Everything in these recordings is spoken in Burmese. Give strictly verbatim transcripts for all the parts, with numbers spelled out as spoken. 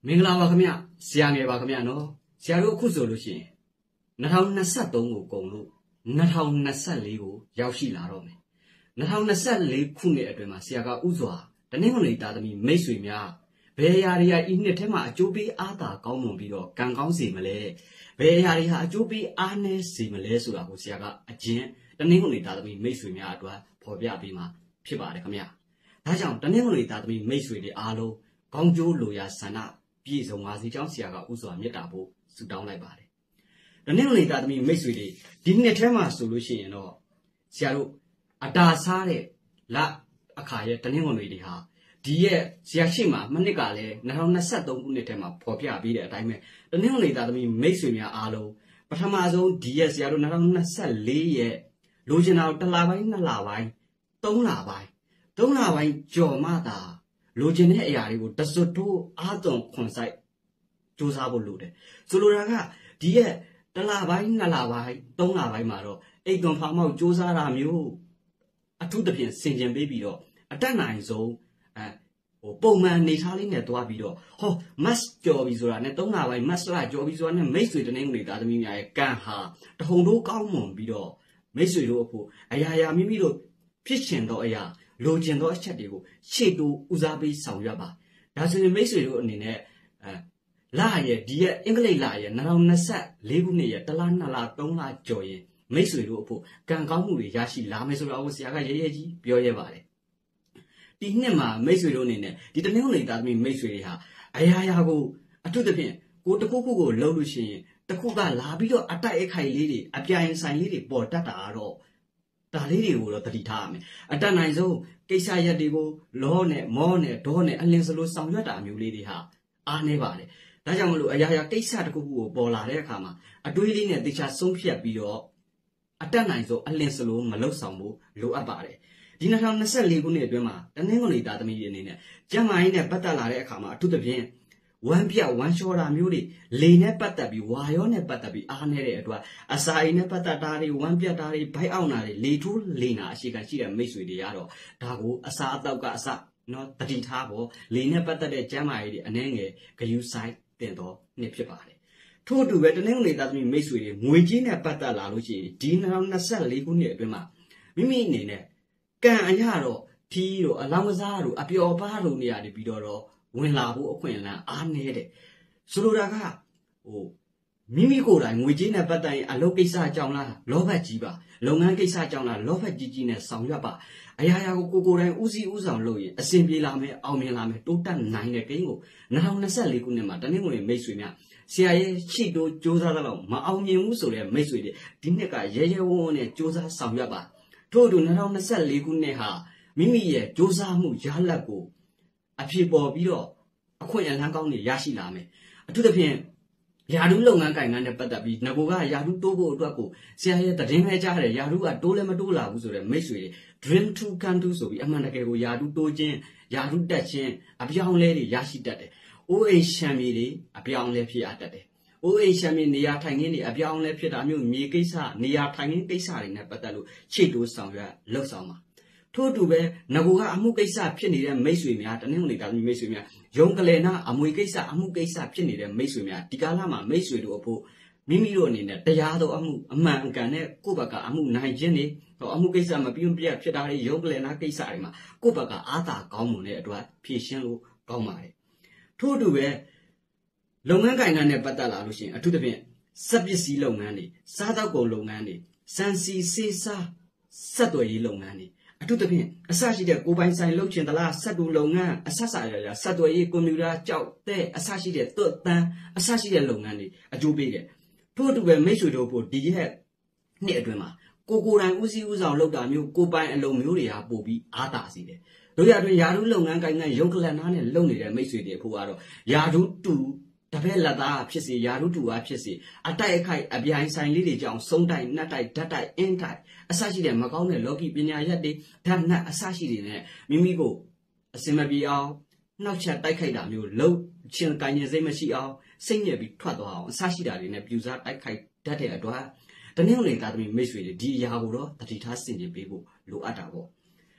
မင်္ဂလာပါခင်ဗျဆရာငယ်ပါခင်ဗျနော်ဆရာတို့အခုဆိုလို့ရှိရင်၂၀၂၃ကိုကုန်လို့၂၀၂၄ကိုရောက်ရှိလာတော့မယ်၂၀၂၄ခုနှစ်အတွင်းမှာဆရာကဥစွာတနင်္ဂနွေသားသမီးမိတ်ဆွေများဘယ်အရာတွေကဤနှစ်ထဲမှာအကျိုးပေးအားသာကောင်းမွန်ပြီးတော့ကံကောင်းစေမလဲဘယ်အရာတွေဟာအကျိုးပေးအားနည်းစေမလဲဆိုတာကိုဆရာကအကျဉ်းတနင်္ဂနွေသားသမီးမိတ်ဆွေများအတွက်ဖော်ပြပေးမှာဖြစ်ပါတယ်ခင်ဗျဒါကြောင့်တနင်္ဂနွေသားသမီးမိတ်ဆွေတွေအားလုံးကောင်းကျိုးလိုရာဆန္ဒပြည့်စုံပါစေကြောင်းဆရာကဥစွာမေတ္တာပို့ဆုတောင်းလိုက်ပါတယ်။တနင်္ဂနွေသားသမီးမိတ်ဆွေတွေဒီနှစ်ထဲမှာဆိုလို့ရှိရင်တော့ဆရာတို့အတာစားတဲ့လအခါရဲ့တနင်္ဂနွေတွေဟာဒီရဲ့ဆရာရှိမှမနစ်ကလည်း၂၀၂၃ခုနှစ်ထဲမှာဖော်ပြပေးတဲ့အတိုင်းပဲတနင်္ဂနွေသားသမီးမိတ်ဆွေများအားလုံးပထမဆုံးဒီရဲ့ဆရာတို့၂၀၂၄ရဲ့လိုချင်တာတစ်လပိုင်းနှစ်လပိုင်းသုံးလပိုင်းသုံးလပိုင်းကြော်မှသာလိုချင်တဲ့အရာတွေကိုတစွတ်တိုးအားသွန်ခွန်ဆိုင်စူးစမ်းဖို့လိုတယ်ဆိုလိုတာကဒီရဲ့တစ်လပိုင်းနှစ်လပိုင်းသုံးလပိုင်းမှာတော့အိတ်သွန်ဖောင်မောက်စူးစမ်းတာမျိုးအထူးသဖြင့်ဆင်ခြင်ပေးပြီးတော့အတက်နိုင်ဆုံးအဲဟိုပုံမှန်နေထားလေးနဲ့တွားပြီးတော့ဟော mass ကြော်ပြီးဆိုတာနဲ့သုံးလပိုင်း mass လာကြော်ပြီးဆိုတာနဲ့မိတ်ဆွေတနင်္ဂနွေသားသမီးများရဲ့ကံဟာတဟုန်တို့ကောင်းမွန်ပြီးတော့မိတ်ဆွေတို့အဖို့အရာရာမိမိတို့ဖြစ်ချင်တော့အရာလိုချင်သောအချက်တွေကိုရှေ့တိုးဦးစားပေးဆောင်ရွက်ပါဒါဆိုရင်မိတ်ဆွေတို့အနေနဲ့အဲလာရဲ့ဒီရဲ့အင်္ဂလိပ်လာရဲ့၂၀၂၄ခုနှစ်ရဲ့တစ်လနှစ်လသုံးလကျော်ရင်မိတ်ဆွေတို့အဖို့ကံကောင်းမှုတွေရရှိလာမယ်ဆိုတော့ဆရာကရဲရဲကြီးပြောရဲပါတယ်ဒီနှစ်မှာမိတ်ဆွေတို့အနေနဲ့ဒီတနင်္ဂနွေသားသမီးမိတ်ဆွေတွေဟာအရာရာကိုအထူးသဖြင့်ကိုတခုခုကိုလှုပ်လို့ရှိရင်တခုကလာပြီးတော့အတိုက်အခိုက်လေးတွေအပြိုင်ဆိုင်လေးတွေပေါ်တတ်တာတော့ဒါလေးတွေကိုတော့တတိထားရမယ်အတတ်နိုင်ဆုံးကိစ္စရက်တွေကိုလောနဲ့မောနဲ့ဒေါနဲ့အလင်းစလို့ဆောင်ရွက်တာမျိုးလေးတွေဟာအားနေပါတယ်ဒါကြောင့်မလို့အရာရာကိစ္စတစ်ခုခုကိုပေါ်လာတဲ့အခါမှာအတွေးလေးနဲ့တေချာဆုံးဖြတ်ပြီးတော့အတတ်နိုင်ဆုံးအလင်းစလို့မလုပ်ဆောင်ဖို့လိုအပ်ပါတယ်ဒီ၂၀၂၄ခုနှစ်အတွင်းမှာတနင်္ဂနွေသားသမီးတွေအနေနဲ့ကျမ်းမာရေးနဲ့ပတ်သက်လာတဲ့အခါမှာအထူးသဖြင့်ဝမ်းပြဝမ်းလျှောတာမျိုးတွေလေနဲ့ပတ်သက်ပြီးဝါရောနဲ့ပတ်သက်ပြီးအားနေတဲ့အတွက်အစာအိမ်နဲ့ပတ်သက်တာတွေဝမ်းပြတာတွေဘိုက်အောင်တာတွေလေထိုးလေနာအရှိခံရှိတဲ့မိတ်ဆွေတွေကတော့ဒါကိုအစာအသောက်ကအစနော်တတိထားဖို့လေနဲ့ပတ်သက်တဲ့ကျမ်းမာရေးတွေအနှဲငယ်ဂယုဆိုင်တင်တော့နှစ်ဖြစ်ပါတယ်ထို့အတူပဲတနင်္ဂနွေသားသမီးမိတ်ဆွေတွေငွေကြေးနဲ့ပတ်သက်လာလို့ရှိရင်ဒီ၂၀၂၄ခုနှစ်အတွင်းမှာမိမိအနေနဲ့ကံအရာတော့ထီးတို့အလောင်းကစားတို့အပျော်ပါးတို့နေရာတွေပြီးတော့ဝင်လာဖို့အခွင့်အလမ်းအားနည်းတယ်ဆိုလိုတာကဟိုမိမိကိုယ်တိုင်ငွေကြေးနဲ့ပတ်သက်ရင်အလုပ်ကိစ္စကြောင့်လားလောဘကြီးပါလုပ်ငန်းကိစ္စကြောင့်လားလောဘကြီးကြီးနဲ့ဆောင်ရွက်ပါအရာရာကိုကိုကိုယ်တိုင်ဦးစီးဦးဆောင်လုပ်ရင်အဆင်ပြေလာမယ်အောင်မြင်လာမယ်တိုးတက်နိုင်တဲ့ကိန်းကို၂၀၂၄ခုနှစ်မှာတနင်္ဂနွေမိတ်ဆွေများဆရာရဲ့ရှိတိုးစူးစမ်းတော့မအောင်မြင်ဘူးဆိုတဲ့မိတ်ဆွေတွေဒီနှစ်ကရဲရဲဝံ့ဝံ့နဲ့စူးစမ်းဆောင်ရွက်ပါထို့အတူ၂၀၂၄ခုနှစ်ဟာမိမိရဲ့စူးစမ်းမှုရလဒ်ကိုအဖြစ်ပေါ်ပြီးတော့အခွင့်အလမ်းကောင်းတွေရရှိလာမယ်အထူးသဖြင့်ယာဓုလုပ်ငန်းကိုင်ငန်းနဲ့ပတ်သက်ပြီးငကိုကယာဓုတိုးဖို့အတွက်ကိုဆရာရဲ့တည်င်းပဲကြားတယ်ယာဓုကတိုးလည်းမတိုးလာဘူးဆိုတဲ့မိတ်ဆွေတွေ dream to come to ဆိုပြီးအမှန်တကယ်ကိုယာဓုတိုးခြင်းယာဓုတက်ခြင်းအပြောင်းလဲတွေရရှိတတ်တယ်။ O A ရှမ်းပြည်တွေအပြောင်းလဲဖြစ်ရတတ်တယ်။ O A ရှမ်းပြည်နေရာထိုင်ခင်းတွေအပြောင်းလဲဖြစ်တာမျိုးမြေကိစ္စနေရာထိုင်ခင်းကိစ္စတွေနဲ့ပတ်သက်လို့ခြေတိုးဆောင်ရွက်လှုပ်ဆောင်ပါထို့အတူပဲငကိုကအမှုကိစ္စဖြစ်နေတဲ့မိတ်ဆွေများတနင်္ဂနွေသားမိတ်ဆွေများရုံကလေးနာအမွေကိစ္စအမှုကိစ္စဖြစ်နေတဲ့မိတ်ဆွေများဒီကာလမှာမိတ်ဆွေတို့အဖို့မိမိတို့အနေနဲ့တရားတော်အမှုအမှန်အကန်နဲ့ကိုယ့်ဘက်ကအမှုနိုင်ခြင်းတွေအမှုကိစ္စမပြုံးပြတ်ဖြစ်တာတွေရုံကလေးနာကိစ္စတွေမှာကိုယ့်ဘက်ကအားသာကောင်းမွန်တဲ့အတွက်ဖြည့်ရှင်းလို့ကောင်းပါတယ်ထို့အတူပဲလုပ်ငန်းကိုင်ငန်းနဲ့ပတ်သက်လာလို့ရှိရင်အထူးသဖြင့်စက်ပစ္စည်းလုပ်ငန်းတွေစားတောက်ကုန်လုပ်ငန်းတွေစံစီစေးစားဆက်သွယ်ရေးလုပ်ငန်းတွေအထူးသဖြင့်အစရှိတဲ့ကိုပိုင်ဆိုင်လုပ်ချင်သလားစက်တူလုပ်ငန်းအဆက်စာရရဆက်သွယ်ရေးကွန်ပျူတာကြောက်တဲ့အစရှိတဲ့သွတ်တန်းအစရှိတဲ့လုပ်ငန်းတွေအကျိုးပေးတယ်ထို့အတူပဲမိတ်ဆွေတို့ဖို့ဒီရဲ့နှစ်အတွင်းမှာကိုကိုယ်တိုင်ဦးစီးဦးဆောင်လုပ်တာမျိုးကိုပိုင်အလုပ်မျိုးတွေဟာပို့ပြီးအားသာစေတယ်တို့ရအတွင်းယာဓုလုပ်ငန်းကိုင်ငန်းရုံကလန်နာနဲ့လုပ်နေတဲ့မိတ်ဆွေတွေဖို့ကတော့ယာဓုတူတပည့်လက်သားဖြစ်စေယာဓုတူအားဖြစ်စေအတိုက်အခိုက်အပြိုင်ဆိုင်လေးတွေကြောင့်စုံတိုက်နှက်တိုက်ဓာတ်တိုက်အင်းတိုက်အစရှိတဲ့မကောင်းတဲ့လောကီပညာရက်တွေဓာတ်နှက်အစရှိတွေနဲ့မိမိကိုအစင်မပြေအောင်နှောက်ချက်တိုက်ခိုက်တာမျိုးလှုပ်ချင်းကိုင်ရင်စိတ်မရှိအောင်စိတ်ညစ်ပြီးထွက်သွားအောင်အစရှိတာတွေနဲ့ပြူစားတိုက်ခိုက်တတ်တဲ့အတွက်တနင်္ဂနွေသားသမီးမိတ်ဆွေတွေဒီအရာကိုတော့တတိထားဆင်ခြင်ပေးဖို့လိုအပ်တာပေါ့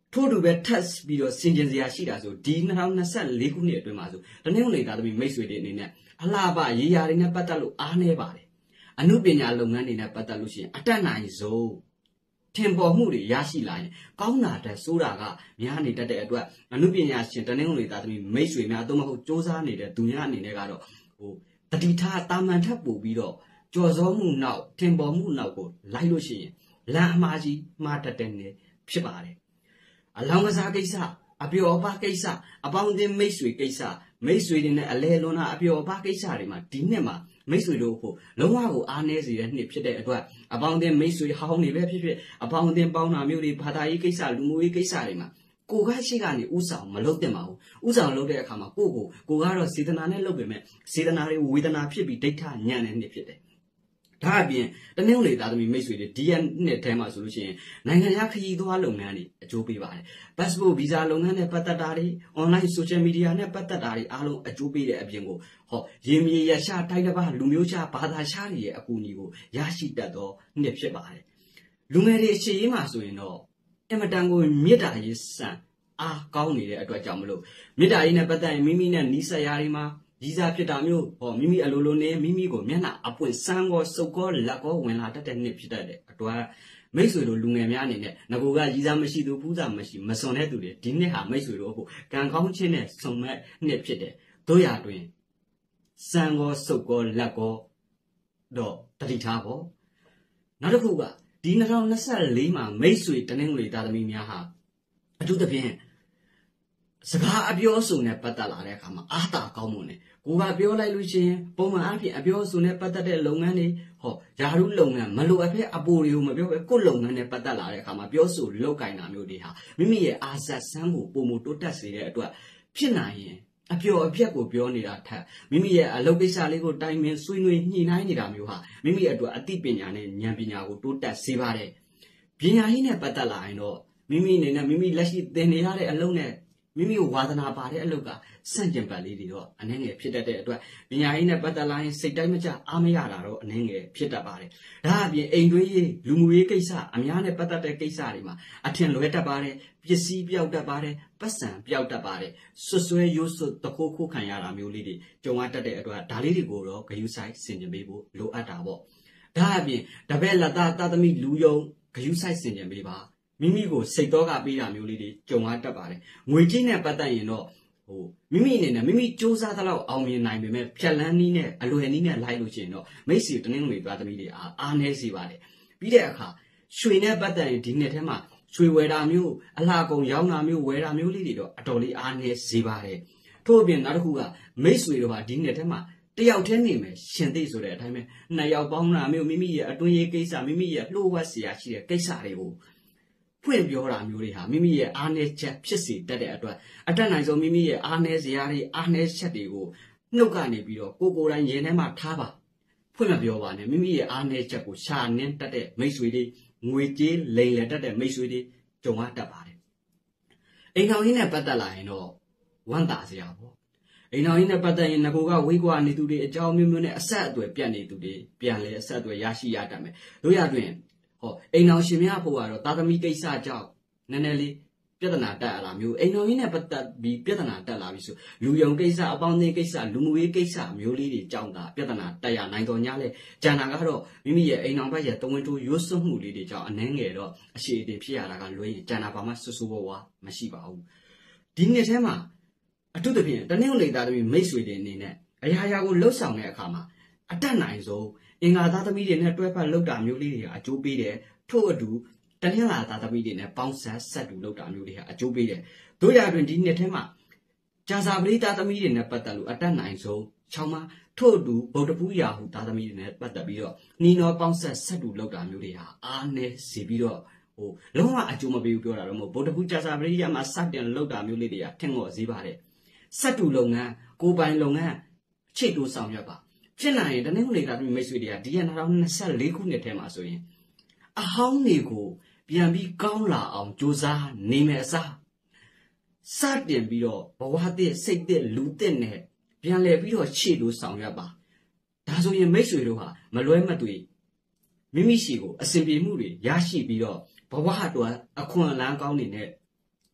ထို့တူပဲထပ်ပြီးတော့စင်ကြင်စရာရှိတာဆိုဒီနှစ်ထောင်နှစ်ဆယ့်လေးခုနှစ်အတွင်းမှာဆိုတနင်္ဂနွေသားသမီးမိတ်ဆွေတွေအနေနဲ့အလားပါရေးရာတွေနဲ့ပတ်သက်လို့အားနည်းပါတယ်အမှုပညာလုပ်ငန်းတွေနဲ့ပတ်သက်လို့ရှိရင်အတက်နိုင်ဆုံးထင်ပေါ်မှုတွေရရှိလာရင်ကောင်းတာတဲ့ဆိုတာကများနေတတ်တဲ့အတွက်အမှုပညာရှင်တနင်္ဂနွေသားသမီးမိတ်ဆွေများအတော့မဟုတ်စ조사နေတဲ့သူများအနေနဲ့ကတော့ဟိုတတိထားတာမန်ထပ်ပို့ပြီးတော့ကြော်စောမှုနောက်ထင်ပေါ်မှုနောက်ကိုလိုက်လို့ရှိရင်လမ်းအမှားကြီးမှားတတ်တဲ့နေဖြစ်ပါတယ်အလောင်းကစားကိစ္စအပျော်အပါကိစ္စအပေါင်းအသင်းမိတ်ဆွေကိစ္စမိတ်ဆွေတွေနဲ့အလဲလွန်တာအပျော်အပါကိစ္စတွေမှာဒီနှစ်မှာမိတ်ဆွေတို့ဖို့လုံးဝကိုအားနည်းစေတဲ့နှစ်ဖြစ်တဲ့အတွက်အပေါင်းအသင်းမိတ်ဆွေဟောင်းတွေပဲဖြစ်ဖြစ်အပေါင်းအသင်းပေါင်းတာမျိုးတွေဘာသာရေးကိစ္စလူမျိုးရေးကိစ္စတွေမှာကိုကရှိကနေဥဆောင်မလုပ်တင်ပါဘူးဥဆောင်လုပ်တဲ့အခါမှာကိုကိုကိုကတော့စေတနာနဲ့လုပ်ပေမဲ့စေတနာတွေဝေဒနာဖြစ်ပြီးဒိဋ္ဌညံ့တဲ့နှစ်ဖြစ်တယ်ဒါအပြင်တနင်္ဂနွေသားသမီးမိတ်ဆွေတွေဒီရက်နှစ်ထဲမှာဆိုလို့ရှိရင်နိုင်ငံခြားခရီးသွားလုပ်ငန်းတွေအကျိုးပေးပါတယ် passport visa လုပ်ငန်းနဲ့ပတ်သက်တာတွေ online social media နဲ့ပတ်သက်တာတွေအားလုံးအကျိုးပေးတဲ့အပြင်ကိုဟောရေမြေရရှာတိုင်းတစ်ပါးလူမျိုးခြားဘာသာခြားတွေရဲ့အကူအညီကိုရရှိတတ်သောနှစ်ဖြစ်ပါတယ်လူငယ်တွေအခြေရေးမှာဆိုရင်တော့အင်မတန်ကိုမေတ္တာရေးစံအားကောင်းနေတဲ့အတွက်ကြောင့်မလို့မေတ္တာရေးနဲ့ပတ်သက်ရင်မိမိနဲ့နီးစပ်ရာတွေမှာကြီးစားဖြစ်တာမျိုးဟောမိမိအလိုလိုနဲ့မိမိကိုမျက်နှာအပွင့်စမ်းကောစုပ်ကောလက်ကောဝင်လာတတ်တဲ့နှစ်ဖြစ်တတ်တဲ့အတွက်မိတ်ဆွေတို့လူငယ်များအနေနဲ့ငကိုကကြီးစားမရှိသူပူးစားမရှိမစွန်တဲ့သူတွေဒီနှစ်ဟာမိတ်ဆွေတို့ဖို့ကံကောင်းခြင်းနဲ့စုံမဲ့နှစ်ဖြစ်တယ်တို့ရတွင်စမ်းကောစုပ်ကောလက်ကောတော့တတိထားပေါ့နောက်တစ်ခုကဒီနှစ်ထောင်နှစ်ဆယ့်လေးမှာမိတ်ဆွေတနင်္ဂနွေသားသမီးများဟာအထူးသဖြင့်စကားအပြောအဆိုနဲ့ပတ်သက်လာတဲ့အခါမှာအားတာကောင်းမွန်တယ်ကိုကပြောလိုက်လို့ရှိရင်ပုံမှန်အားဖြင့်အပြောအဆိုနဲ့ပတ်သက်တဲ့လုပ်ငန်းတွေဟောယာရုလုပ်ငန်းမလိုအပ်ဖက်အပိုတွေကိုမပြောပဲကိုယ်လုပ်ငန်းနဲ့ပတ်သက်လာတဲ့အခါမှာပြောဆိုလောက်ကင်တာမျိုးတွေဟာမိမိရဲ့အာဇတ်ဆန်းမှုပုံမတိုးတက်စေတဲ့အတွက်ဖြစ်နိုင်ရင်အပြောအပြက်ကိုပြောနေတာထက်မိမိရဲ့အလုပ်ကိစ္စလေးကိုတိုင်ပင်ဆွေးနွေးညှိနှိုင်းနေတာမျိုးဟာမိမိအတွက်အသိပညာနဲ့ဉာဏ်ပညာကိုတိုးတက်စေပါတယ်ပညာရေးနဲ့ပတ်သက်လာရင်တော့မိမိအနေနဲ့မိမိလက်ရှိသင်နေရတဲ့အလုပ်နဲ့မိမိကိုဝါသနာပါတဲ့အလုပ်ကစန့်ကျင်ပတ်လေးတွေတော့အနှဲငယ်ဖြစ်တတ်တဲ့အတွက်ပညာရေးနဲ့ပတ်သက်လာရင်စိတ်တိုင်းမကျအားမရတာတော့အနှဲငယ်ဖြစ်တတ်ပါတယ်။ဒါအပြင်အိမ်တွင်းရေးလူမှုရေးကိစ္စအများနဲ့ပတ်သက်တဲ့ကိစ္စတွေမှာအထင်လွဲတတ်ပါတယ်ပစ္စည်းပြောက်တတ်ပါတယ်ပတ်စံပြောက်တတ်ပါတယ်ဆွဆွဲရိုးစွတ်တခိုးခိုးခံရတာမျိုးလေးတွေကြုံရတတ်တဲ့အတွက်ဒါလေးတွေကိုတော့ဂရုစိုက်ဆင်ခြင်ပေးဖို့လိုအပ်တာပေါ့။ဒါအပြင်တပည့်လက်သားတာသမီလူယုံဂရုစိုက်ဆင်ခြင်ပေးပါမိမိကိုစိတ်တော့ကပေးတာမျိုးလေးတွေကြုံရတတ်ပါတယ်ငွေကြီးနဲ့ပတ်သက်ရင်တော့ဟိုမိမိအနေနဲ့မိမိစူးစမ်းသလောက်အောင်မြင်နိုင်ပေမဲ့ဖြက်လန်းနည်းနဲ့အလွယ်နည်းနဲ့လိုက်လို့ရှိရင်တော့မိတ်ဆွေတနင်္ဂနွေသားသမီးတွေအားအားနည်းစေပါတယ်ပြီးတဲ့အခါရွှေနဲ့ပတ်သက်ရင်ဒီနှစ်ထဲမှာရွှေဝယ်တာမျိုးအလှကုန်ရောင်းတာမျိုးဝယ်တာမျိုးလေးတွေတော့အတော်လေးအားနည်းစေပါတယ်ထို့အပြင်နောက်တစ်ခုကမိတ်ဆွေတို့ဟာဒီနှစ်ထဲမှာတယောက်တည်းနေမယ်ရှင်သိဆိုတဲ့အတိုင်းပဲနှစ်ယောက်ပေါင်းတာမျိုးမိမိရဲ့အတွင်းရေးကိစ္စမိမိရဲ့လှိုးဝှက်เสียရှိတဲ့ကိစ္စတွေကိုဖွင့်ပြောတာမျိုးတွေဟာမိမိရဲ့အားနည်းချက်ဖြစ်စေတတ်တဲ့အတွက်အတက်နိုင်ဆုံးမိမိရဲ့အားနည်းစရာတွေအားနည်းချက်တွေကိုနှုတ်ကနေပြီးတော့ကိုကိုယ်တိုင်ရင်ထဲမှာထားပါဖွင့်မပြောပါနဲ့မိမိရဲ့အားနည်းချက်ကိုရှာနင်းတတ်တဲ့မိတ်ဆွေတွေငွေကြေးလိမ်လည်တတ်တဲ့မိတ်ဆွေတွေကြုံရတတ်ပါတယ်အိမ်တော်ကြီးနဲ့ပတ်သက်လာရင်တော့ဝမ်းသာစရာပေါ့အိမ်တော်ကြီးနဲ့ပတ်သက်ရင်ငကိုကဝိကွာနေသူတွေအကြောင်းမျိုးမျိုးနဲ့အဆက်အသွယ်ပြတ်နေသူတွေပြန်လေအဆက်အသွယ်ရရှိရတတ်မယ်တို့ရတွင်ဟောအိမ်တော်ရှင်များဖို့ကတော့တာသမီကိစ္စကြောင့်နည်းနည်းလေးပြဿနာတက်လာမျိုးအိမ်တော်ကြီးနဲ့ပတ်သက်ပြီးပြဿနာတက်လာပြီဆိုလူယုံကိစ္စအပေါင်းအသင်းကိစ္စလူမှုရေးကိစ္စမျိုးလေးတွေကြောင့်သာပြဿနာတက်ရနိုင်တော်냐လဲဂျန်နာကတော့မိမိရဲ့အိမ်တော်ဘက်ရဲ့တဝင်တိုးရိုးစွမှုလေးတွေကြောင့်အနှဲငယ်တော့အရှိအတင်ဖြစ်ရတာကလွဲရင်ဂျန်နာဘာမှဆွဆွဝဝမရှိပါဘူးဒီနှစ်ထဲမှာအထူးသဖြင့်တနင်္ဂနွေသားသမီးမိတ်ဆွေတွေအနေနဲ့အရာရာကိုလှုပ်ဆောင်တဲ့အခါမှာအတက်နိုင်ဆုံးအင်္ဂါသားသမီးတွေနဲ့တွဲဖက်လှုပ်တာမျိုးလေးတွေကအကျိုးပေးတယ်ထို့အတူတနင်္လာသားသမီးတွေနဲ့ပေါင်းဆက်ဆက်တူလှုပ်တာမျိုးတွေကအကျိုးပေးတယ်တို့ရတွင်ဒီနှစ်ထဲမှာကြာစာပရိသတ်သမီးတွေနဲ့ပတ်သက်လို့အတက်နိုင်ဆုံးချောင်းမထို့အတူဗုဒ္ဓပူရာဟုသားသမီးတွေနဲ့ပတ်သက်ပြီးတော့နီနောပေါင်းဆက်ဆက်တူလှုပ်တာမျိုးတွေဟာအားနည်းစေပြီးတော့ဟိုလုံးဝအကျိုးမပေးဘူးပြောတာတော့မဟုတ်ဗုဒ္ဓပူကြာစာပရိသတ်မှာစတင်လှုပ်တာမျိုးလေးတွေကထင်တော့ဈေးပါတယ်ဆက်တူလုပ်ငန်းကိုပိုင်လုပ်ငန်းချိတ်တိုးဆောင်ရွက်ပါဖြစ်နိုင်ရင်တနင်္ဂနွေသားသမီးမိတ်ဆွေတွေကဒီရက်၂၀၂၄ခုနှစ်ထဲမှာဆိုရင်အဟောင်းတွေကိုပြန်ပြီးကောင်းလာအောင်ကြိုးစားနေမယ်အစားစတင်ပြီးတော့ဘဝသစ်စိတ်သစ်လူသစ်နဲ့ပြန်လည်ပြီးတော့ခြေလို့ဆောင်ရွက်ပါဒါဆိုရင်မိတ်ဆွေတို့ဟာမလွဲမသွေမိမိရှိကိုအစဉ်ပြေမှုတွေရရှိပြီးတော့ဘဝအတွက်အခွင့်အလမ်းကောင်းတွေနဲ့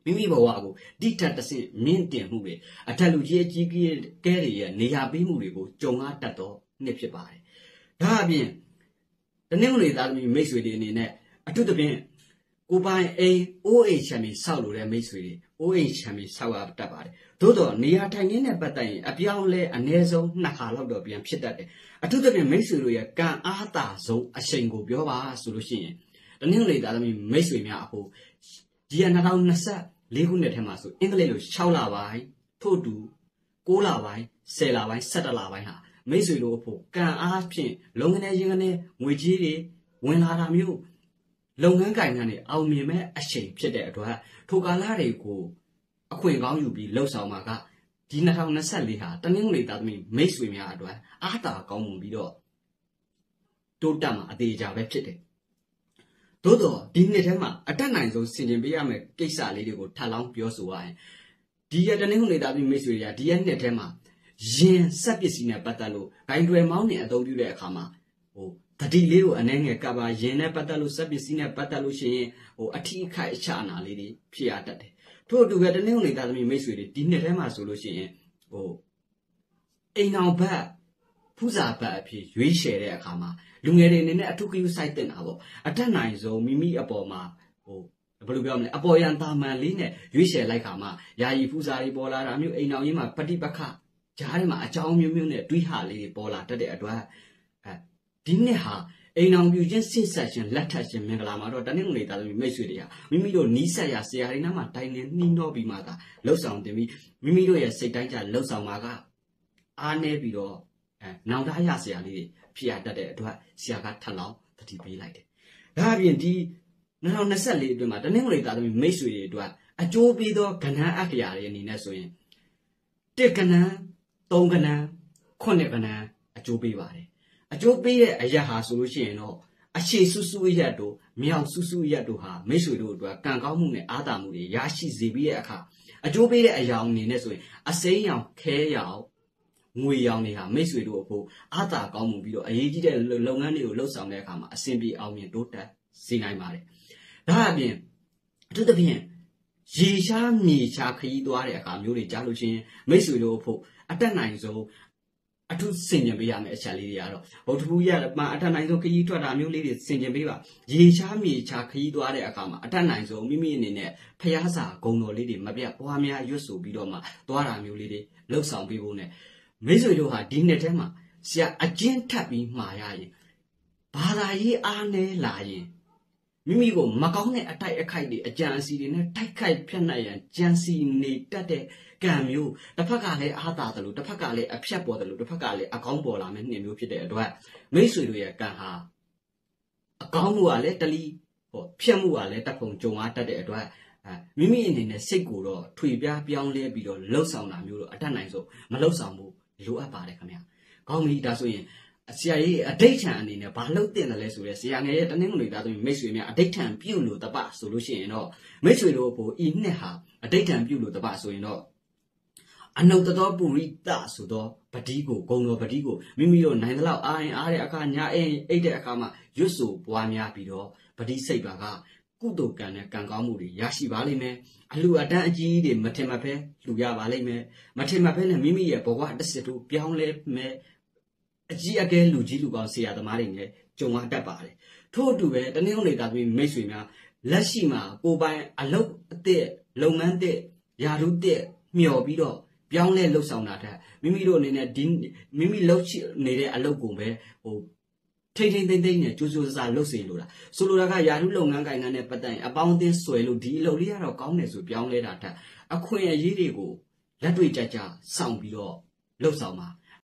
မိမိဘဝကိုတိထက်တစ်ဆင့်မြင့်တင်မှုတွေအထက်လူကြီးအကြီးကဲတွေရဲ့နေရာပေးမှုတွေကိုကြုံရတတ်တော့နှစ်ဖြစ်ပါတယ်ဒါအပြင်တနင်္ဂနွေသားသမီးမိတ်ဆွေတွေအနေနဲ့အထူးသဖြင့်ကိုပိုင်အိမ်အိုးအိမ်ချမ်းမီဆောက်လို့တဲ့မိတ်ဆွေတွေအိုးအိမ်ချမ်းမီဆောက်ရတတ်ပါတယ်သို့တော့နေရာထိုင်ခင်းနဲ့ပတ်သက်ရင်အပြောင်းလဲအနည်းဆုံးနှစ်ခါလောက်တော့ပြန်ဖြစ်တတ်တယ်အထူးသဖြင့်မိတ်ဆွေတို့ရဲ့ကံအားသာဆုံးအချိန်ကိုပြောပါဆိုလို့ရှိရင်တနင်္ဂနွေသားသမီးမိတ်ဆွေများအခုဒီ၂၀၂၄ခုနှစ်ထဲမှာဆိုအင်္ဂလိပ်လို၆လပိုင်းထို့တူ၉လပိုင်း၁၀လပိုင်း၁၁လပိုင်းဟာမိတ်ဆွေတို့အဖို့ကံအားဖြင့်လုံငနေရင်ကနေငွေကြီးတွေဝင်လာတာမျိုးလုပ်ငန်းကိုင်ကနေအောင်မြင်မဲ့အချိန်ဖြစ်တဲ့အတွက်ထိုကာလတွေကိုအခွင့်ကောင်းယူပြီးလှုပ်ဆောင်မှာကဒီ၂၀၂၄ဟာတနင်္ဂနွေသားသမီးမိတ်ဆွေများအတွက်အားသာကောင်းမွန်ပြီးတော့တိုးတက်မှာအသေးချာပဲဖြစ်တယ်သို့တော့ဒီနှစ်ထဲမှာအတက်နိုင်ဆုံးဆင်ခြင်ပေးရမယ့်ကိစ္စလေးတွေကိုထပ်လောင်းပြောဆိုရရင်ဒီရတနင်္ဂနွေသားသမီးမိတ်ဆွေတွေကဒီရက်နှစ်ထဲမှာရင်စက်ပစ္စည်းနဲ့ပတ်သက်လို့ဂိုင်းတွယ်မောင်းနေအသုံးပြုတဲ့အခါမှာဟိုတတိလေးကိုအနှဲငယ်ကပါရင်နဲ့ပတ်သက်လို့စက်ပစ္စည်းနဲ့ပတ်သက်လို့ရှိရင်ဟိုအထီးအခိုက်အချအနာလေးတွေဖြစ်ရတတ်တယ်ထို့အတူပဲတနင်္ဂနွေသားသမီးမိတ်ဆွေတွေဒီနှစ်ထဲမှာဆိုလို့ရှိရင်ဟိုအိမ်အောင်ဘက်ဖူးစာဘက်အဖြစ်ရွေးချယ်တဲ့အခါမှာလူငယ်တွေအနေနဲ့အထူးဂရုစိုက်တင်တာပေါ့အတက်နိုင်ဆုံးမိမိအပေါ်မှာဟိုဘယ်လိုပြောမလဲအပေါ်ရန်တာမန်လေးနဲ့ရွေးချယ်လိုက်ခါမှာယာယီဖူးစာတွေပေါ်လာတာမျိုးအိမ်အောင်ကြီးမှာပฏิပက္ခကြားထဲမှာအကြောင်းမျိုးမျိုးနဲ့တွေးဟာလေးတွေပေါ်လာတတ်တဲ့အတွက်အဲဒီနှစ်ဟာအိမ်အောင်ပြူချင်းစိတ်ဆက်ခြင်းလက်ထပ်ခြင်းမင်္ဂလာမှာတော့တနင်္ဂနွေသားသမီးမိတ်ဆွေတွေဟာမိမိတို့နီးစပ်ရာဆရာတွေနားမှာတိုင်နေနှီးနှောပြီးမှသာလှုပ်ဆောင်တင်ပြီးမိမိတို့ရဲ့စိတ်တိုင်းကြလှုပ်ဆောင်မှာကအားနေပြီးတော့အဲနောင်တရဆရာလေးတွေဖြစ်ရတတ်တဲ့အတွက်ဆရာကထပ်လောင်းတတိပေးလိုက်တယ်။ဒါအပြင်ဒီ၂၀၂၄အတွင်းမှာတနင်္ဂနွေသားသမီးမိတ်ဆွေတွေအတွက်အကျိုးပေးသောကဏ္ဍအက္ခရာတွေအနေနဲ့ဆိုရင်တစ်ကဏ္ဍသုံးကဏ္ဍခုနှစ်ကဏ္ဍအကျိုးပေးပါတယ်အကျိုးပေးတဲ့အရာဟာဆိုလို့ရှိရင်တော့အခြေဆူဆူအရက်တို့မြောက်ဆူဆူအရက်တို့ဟာမိတ်ဆွေတို့အတွက်ကံကောင်းမှုနဲ့အားသာမှုတွေရရှိစေပြီးတဲ့အခါအကျိုးပေးတဲ့အရာအနေနဲ့ဆိုရင်အစိမ်းရောင်ခဲရောင်ငွေရောင်တွေဟာမိတ်ဆွေတို့အဖို့အားသာကောင်းမှုပြီးတော့အရေးကြီးတဲ့လုပ်ငန်းတွေကိုလှုပ်ဆောင်တဲ့အခါမှာအဆင်ပြေအောင်မြင်တိုးတက်စေနိုင်ပါတယ်ဒါအပြင်အထူးသဖြင့်ရေရှားမြေရှားခရီးသွားတဲ့အခါမျိုးတွေကြားလို့ချင်းမိတ်ဆွေတို့အဖို့အတက်နိုင်ဆုံးအထူးစင်ကြင်ပေးရမယ့်အချက်လေးတွေကတော့ဗုဒ္ဓဘူးရမှာအထက်နိုင်ဆုံးခရီးထွက်တာမျိုးလေးတွေစင်ကြင်ပေးပါရေရှားမြေရှားခရီးသွားတဲ့အခါမှာအထက်နိုင်ဆုံးမိမိအနေနဲ့ဖျားစာဂုံတော်လေးတွေမပြတ်ပွားများရွတ်ဆိုပြီးတော့မှသွားတာမျိုးလေးတွေလှုပ်ဆောင်ပေးဖို့ ਨੇ မိတ်ဆွေတို့ဟာဒီနှစ်ထဲမှာဆရာအကျဉ်းထပ်ပြီးမှာရရင်ဘာသာရေးအားနည်းလာရင်မိမိကိုမကောင်းတဲ့အတိုက်အခိုက်တွေအကြံအစီတွေနဲ့တိုက်ခိုက်ဖျက်နှက်ရန်ကြံစီနေတတ်တဲ့ကံမျိုးတစ်ဖက်ကလည်းအားသာတယ်လို့တစ်ဖက်ကလည်းအဖြတ်ပေါ်တယ်လို့တစ်ဖက်ကလည်းအကောင်းပေါ်လာမယ့်နှင်းမျိုးဖြစ်တဲ့အတွက်မိတ်ဆွေတို့ရဲ့ကံဟာအကောင်းမှုကလည်းတလီဟောဖြတ်မှုကလည်းတပ်ဖုံကြုံအားတတ်တဲ့အတွက်အဲမိမိအနေနဲ့စိတ်ကိုတော့ထွေပြားပြောင်းလဲပြီးတော့လှုပ်ဆောင်တာမျိုးတော့အတတ်နိုင်ဆုံးမလှုပ်ဆောင်ဘူးလိုအပ်ပါတယ်ခင်ဗျာကောင်းပြီဒါဆိုရင်ဆရာကြီးအဋိဋ္ဌံအနေနဲ့ဘာလုပ်တင်တယ်လဲဆိုရဲဆရာငယ်ရဲ့တနင်္ဂနွေသားဆိုရင်မိတ်ဆွေများအဋိဋ္ဌံပြုလို့တပဆိုလို့ရှိရင်တော့မိတ်ဆွေတို့ဘို့ဤနှစ်ဟာအဋိဋ္ဌံပြုလို့တပဆိုရင်တော့အနုတ္တသောပုရိသဆိုတော့ပတိကိုဂုံတော်ပတိကိုမိမိတို့နိုင်တဲ့လောက်အာရင်အားတဲ့အခါညာအိမ်အိတ်တဲ့အခါမှာရွတ်ဆိုပွားများပြီးတော့ပတိစိတ်ပါကကုသိုလ်ကံနဲ့ကံကောင်းမှုတွေရရှိပါလိမ့်မယ်အလှအတန်းအကြီးတွေမထင်မှဖဲလှူရပါလိမ့်မယ်မထင်မှဖဲနဲ့မိမိရဲ့ဘဝတစ်စစ်တို့ပြောင်းလဲမယ်အကြီးအကဲလူကြီးလူကောင်းဆရာသမားတွေနဲ့ကြုံရတတ်ပါတယ်ထို့အတူပဲတနင်္ဂနွေသားသမီးမိတ်ဆွေများလက်ရှိမှာကိုပိုင်အလုပ်အသစ်လုပ်ငန်းသစ်ယာရုသစ်မျှော်ပြီးတော့ပြောင်းလဲလှုပ်ဆောင်တာတဲ့မိမိတို့အနေနဲ့ဒီမိမိလှုပ်နေတဲ့အလုပ်ကိုပဲဟိုထိမ့်ထိမ့်သိမ့်သိမ့်နဲ့ကြိုးကြိုးစားလှုပ်စေလို့လားဆိုလိုတာကယာရုလုပ်ငန်းကိုင်ငန်းနဲ့ပတ်သက်ရင်အပေါင်းအသင်းဆွဲလို့ဒီအလုပ်လေးကတော့ကောင်းတယ်ဆိုပြောင်းလဲတာတဲ့အခွင့်အရေးတွေကိုလက်တွေ့ကြကြစောင့်ပြီးတော့လှုပ်ဆောင်ပါ